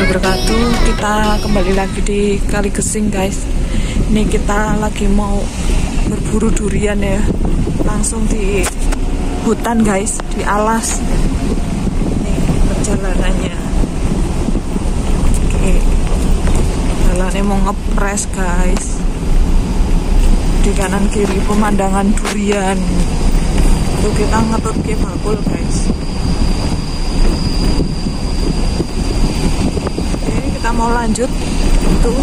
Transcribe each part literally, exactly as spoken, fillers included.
wabarakatuh. Kita kembali lagi di Kali Gesing, guys. Ini kita lagi mau berburu durian ya, langsung di hutan, guys, di alas. Nih perjalanannya. Oke, jalannya mau ngepres, guys. Di kanan kiri pemandangan durian. Tuh kita ngetut ke bakul, guys. Kita mau lanjut tuh.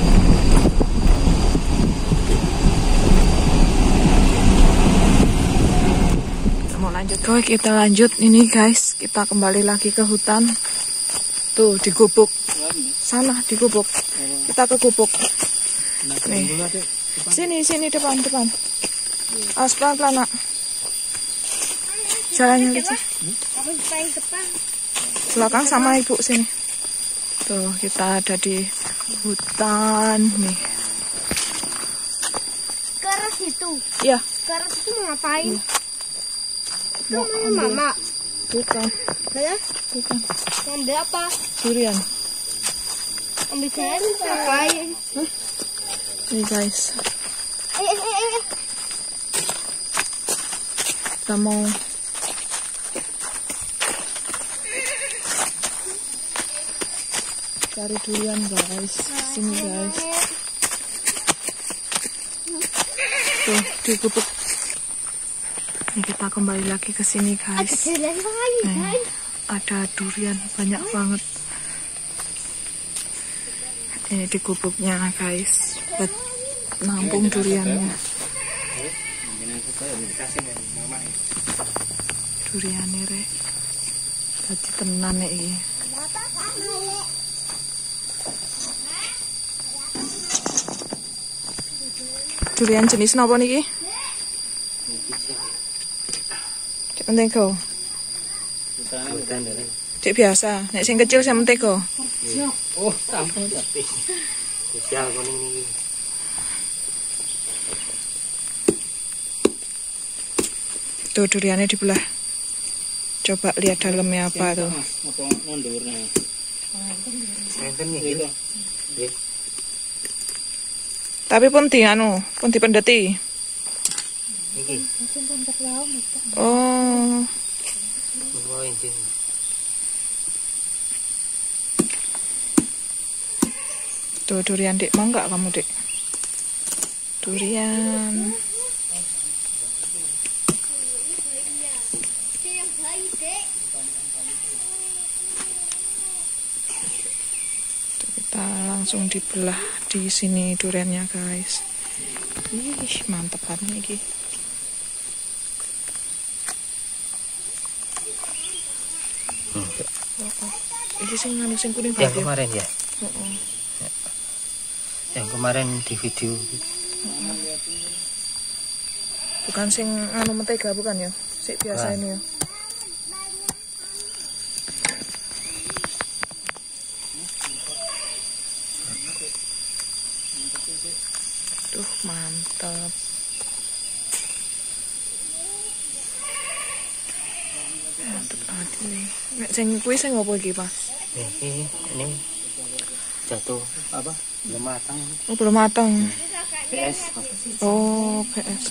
Kita mau lanjut. Oke, kita lanjut ini, guys. Kita kembali lagi ke hutan. Tuh di gubuk. Sana di gubuk. Kita ke gubuk. Nih. Sini, sini depan, depan. Awas pelan-pelan, Nak. Jalannya kecil. Belakang sama ibu sini. Tuh, kita ada di hutan nih. Keras itu? Iya. Keras itu mau ngapain? Mau namanya mama? Bukan. Saya? Bukan. Ngambil apa? Durian. Ambil saya ngapain? Huh? Nih, guys. Eh, eh, eh, eh. Kita mau cari durian, guys. Sini, guys. Tuh di gubuk. Ini kita kembali lagi ke sini, guys. Ada durian lain, guys. Ada durian banyak banget. Ini di gubuknya, guys. Buat nampung duriannya. Duriannya, rek. Jadi tenan nih ini. Durian jenis napa niki? Cek mentega. Cek biasa, nek sing kecil sing mentega. Oh, sampun tapi. Spesial kuning niki. Tuh duriannya dibelah. Coba lihat dalamnya apa tuh. Apa mondurnya? Enten niki. Nggih. Tapi pun di anu, pun dipendeti. Niki. Oh. Oh, injing. Tuh durian, Dik. Mau nggak kamu, Dik? Durian. Tuh, kita langsung dibelah di sini duriannya, guys. Ih, mantep banget nih. Hmm. Ini sing anu sing kuning Yang banget. kemarin ya? Oh, oh. Yang kemarin di video. Bukan sing anu mentega, bukan ya? Sik biasa Bukan. ini ya. Duh, mantap. Mantap banget ini. Nek sing kuwi sing opo iki, Pak? Ini, ini jatuh apa? Belum matang. Oh, belum matang. P S. Oh, P S.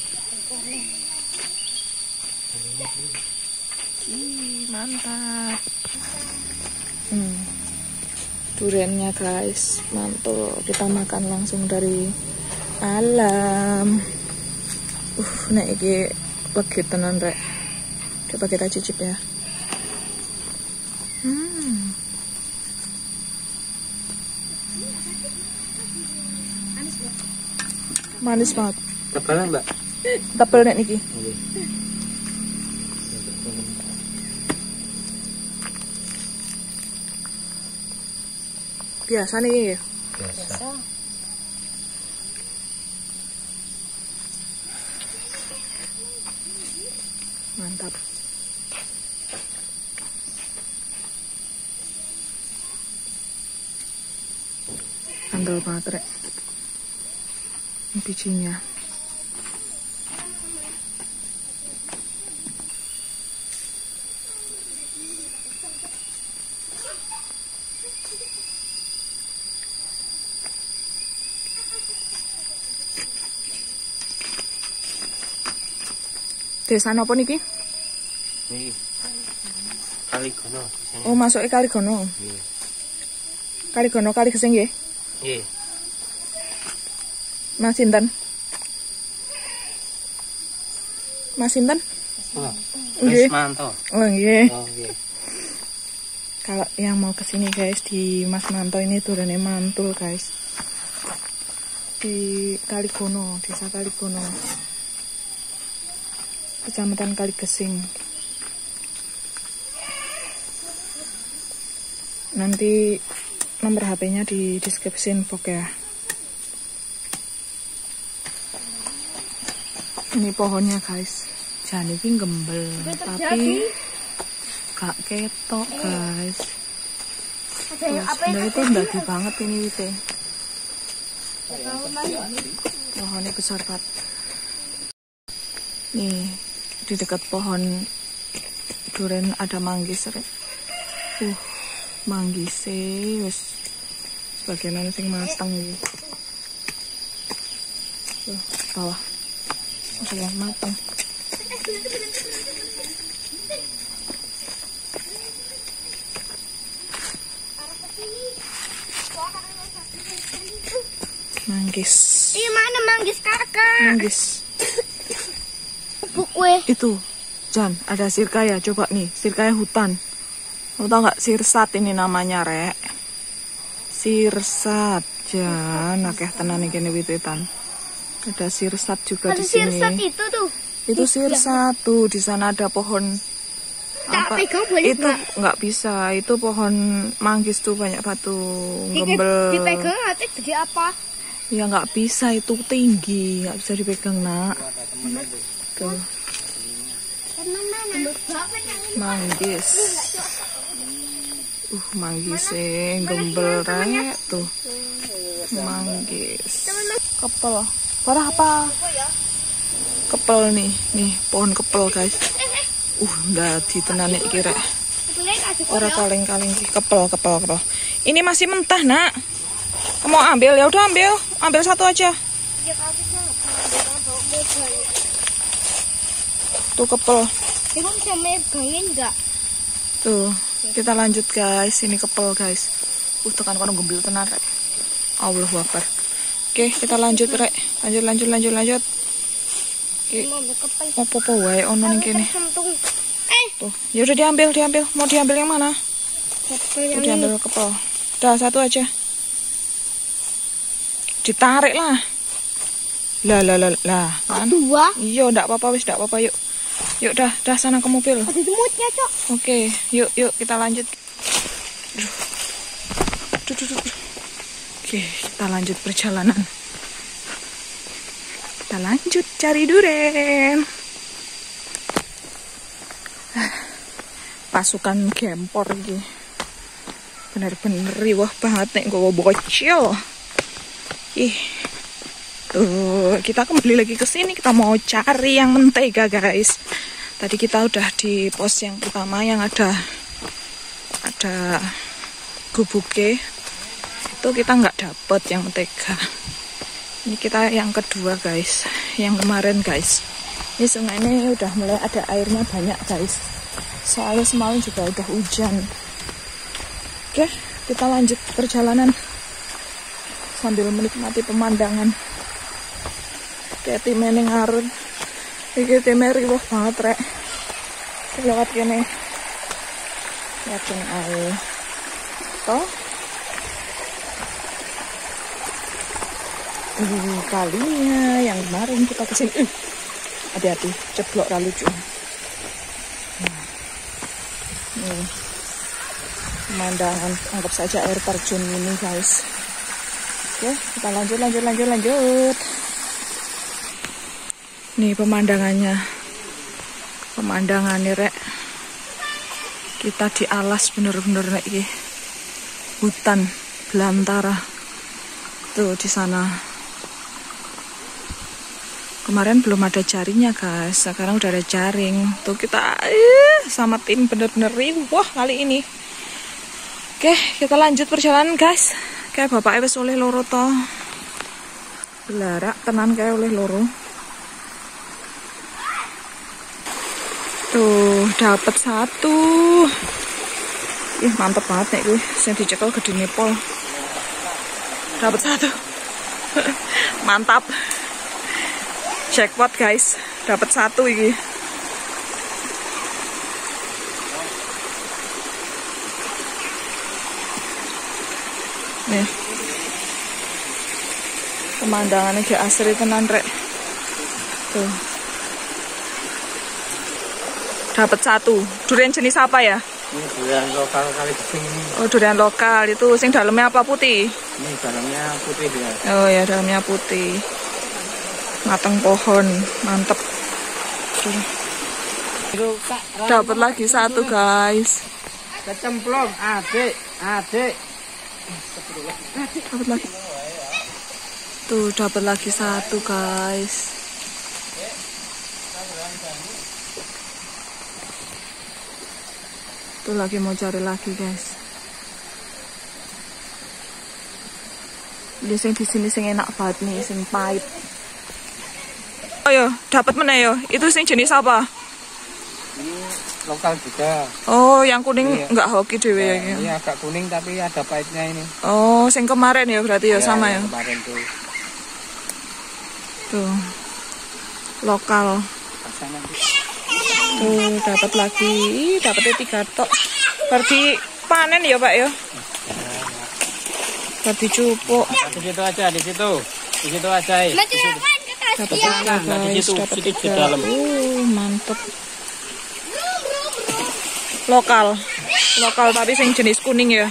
Ih, mantap. Hmm. Duriannya, guys, mantul. Kita makan langsung dari alam. Uh, nek iki legi tenan, rek. Coba kita cicip ya. Hmm. Manis banget. Tebalan, Mbak? Tebel nek niki. Oke. Biasa nih ya. Biasa. Mantap. Andal banget, rek. Ini bijinya. Desa napa niki? Niki. Kaligono. Oh, masuke Kaligono. Nggih. Kaligono Kali Gesing nggih. Nggih. Mas sinten? Mas sinten? Oh. Nggih. Manto. Oh, nggih. Oh, nggih. Kalau yang mau kesini guys, di Mas Manto ini turunnya mantul guys. Di Kaligono, desa Kaligono, kecamatan Kaligesing. Nanti nomor H P-nya di deskripsi info ya. Ini pohonnya guys, jangan ini gembel, tapi gak ketok guys. Sebenarnya itu ndadi banget ini wite. Pohonnya besar banget. Nih di dekat pohon duren ada manggis rek. Uh, manggis wis bagian sing mateng iki. Tuh, bawah. Masih yang mateng. Manggis. Ih, mana manggis kakak? Manggis. Bukwe. Itu, Jan, ada sirkaya. Coba nih, sirkaya hutan. Lo tau nggak sirsat ini namanya, Rek? Sirsat, Jan. Akeh tenan iki wit-witan. Ada sirsat juga Ada di sini. sirsat itu tuh. Itu sirsat tuh. Di sana ada pohon. Tak pegang boleh itu nggak? nggak bisa. Itu pohon manggis tuh banyak batu Di- gembel. Dipegang nanti jadi apa? Ya nggak bisa, itu tinggi, nggak bisa dipegang nak. Tuh, manggis. Uh, manggis gembel rek tuh. Manggis. Kepel. Parah apa? Kepel nih, nih pohon kepel guys. Uh, udah ditenanik iki rek. Ora kaleng-kaleng iki, kepel, kepel, kepel. Ini masih mentah nak. Mau ambil ya udah ambil, ambil satu aja. Tuh kepel. Ibu bisa megangin nggak? Tuh, kita lanjut guys. Ini kepel guys. Uh, tekan kono gembel tenan rek. Allahu Akbar. Oke, kita lanjut rek. Lanjut, lanjut, lanjut, lanjut. Oke. Mau ambil kepel. Mau popo wae ono ning kene. Sentung. Eh, Tuh, ya udah diambil, diambil. Mau diambil yang mana? kepel Tuh, yang diambil ini. kepel. Udah satu aja. Ditarik lah. Lah, lah, lah, lah. Kan? Dua. Iya, ndak apa-apa wis, ndak apa-apa yuk. Yuk dah, dah sana ke mobil. Ada semutnya, Cok. Oke, yuk, yuk kita lanjut. Aduh. Aduh, aduh, aduh. Oke, kita lanjut perjalanan. Kita lanjut cari duren. Pasukan gempor iki. Bener-bener riwah banget nek nggawa bocil. Ih. Tuh, kita kembali lagi ke sini. Kita mau cari yang mentega, guys. Tadi kita udah di pos yang pertama yang ada ada gubuke. Itu kita nggak dapet yang mentega. Ini kita yang kedua, guys. Yang kemarin, guys. Ini sungai ini udah mulai ada airnya banyak, guys. Soalnya semalam juga udah hujan. Oke, kita lanjut perjalanan sambil menikmati pemandangan. Kayak timnya ning ngarun. Iki timnya riwah banget rek. Lewat kene. Yakin ae. Toh. Uh, kalinya yang kemarin kita kesini. Uh, hati-hati, ceblok ra lucu. Nah. Nih. Pemandangan, anggap saja air terjun ini guys. Oke, kita lanjut, lanjut, lanjut, lanjut. Nih pemandangannya. Pemandangannya rek. Kita di alas bener-bener rek iki. Hutan belantara. Tuh di sana. Kemarin belum ada jaringnya guys. Sekarang udah ada jaring. Tuh kita eh, sama tim bener-bener riwah kali ini. Oke, kita lanjut perjalanan guys. Kayak bapaknya wis oleh loro to. Belarak tenan kayak oleh loro. dapat satu. Ih, mantep banget nih gue. Sing dicekel gede pol. Dapat satu. Mantap. Jackpot guys. Dapat satu ini. Nih. Pemandangannya kayak asri tenan rek. Tuh. Dapat satu. Durian jenis apa ya? Ini durian lokal kali kesing ini. Oh, durian lokal itu sing dalamnya apa putih? Ini dalamnya putih ya. Oh ya, dalamnya putih. Mateng pohon, mantep. Dapat lagi satu guys. Kecemplung, adik, adik. Dapat lagi. Tuh, dapat lagi satu guys. Tuh lagi mau cari lagi guys. Dia sing di sini sing enak banget nih, sing pahit. Oh yo, dapat mana yo? Itu sing jenis apa? Ini lokal juga. Oh, yang kuning iya. Enggak hoki dewe ya. Ini ya, agak kuning tapi ada pahitnya ini. Oh, sing kemarin ya berarti ya, ya sama ya. Kemarin tuh. Tuh. Lokal. Tuh, dapat lagi. Dapatnya tiga tok. Berarti panen ya, Pak ya? Berarti cupuk. Di situ aja, di situ. Di situ aja. Dapat tiga guys, dapat tiga. Uh, mantep. Lokal. Lokal tapi yang jenis kuning ya.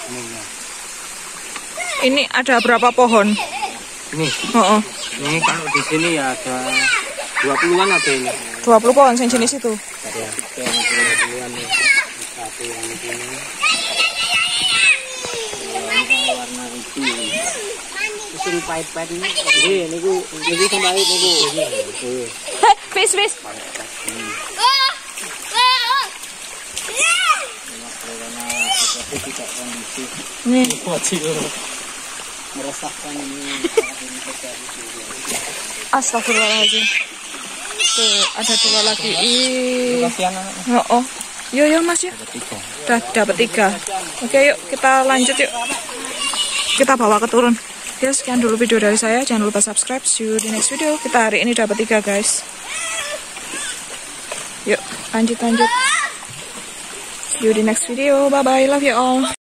Ini ada berapa pohon? Ini. Oh, oh. Ini kalau di sini ya ada dua puluhan ada ini. dua puluh pohon yang jenis itu. Ada dua puluhan nih. Satu yang ini. Ini warna itu. Sing pahit-pahit ini. Ini niku niku sing pahit niku. Heh, wis wis. Nih. Meresahkan ini. Astagfirullahaladzim. Tuh, ada dua lagi. Ih. Kasihan anaknya. Oh, oh. Yo yo Mas ya. Udah dapat tiga. Oke, yuk kita lanjut yuk. Kita bawa ke turun. Ya, sekian dulu video dari saya. Jangan lupa subscribe. See you di next video. Kita hari ini dapat tiga guys. Yuk, lanjut lanjut. See you di next video. Bye bye. Love you all.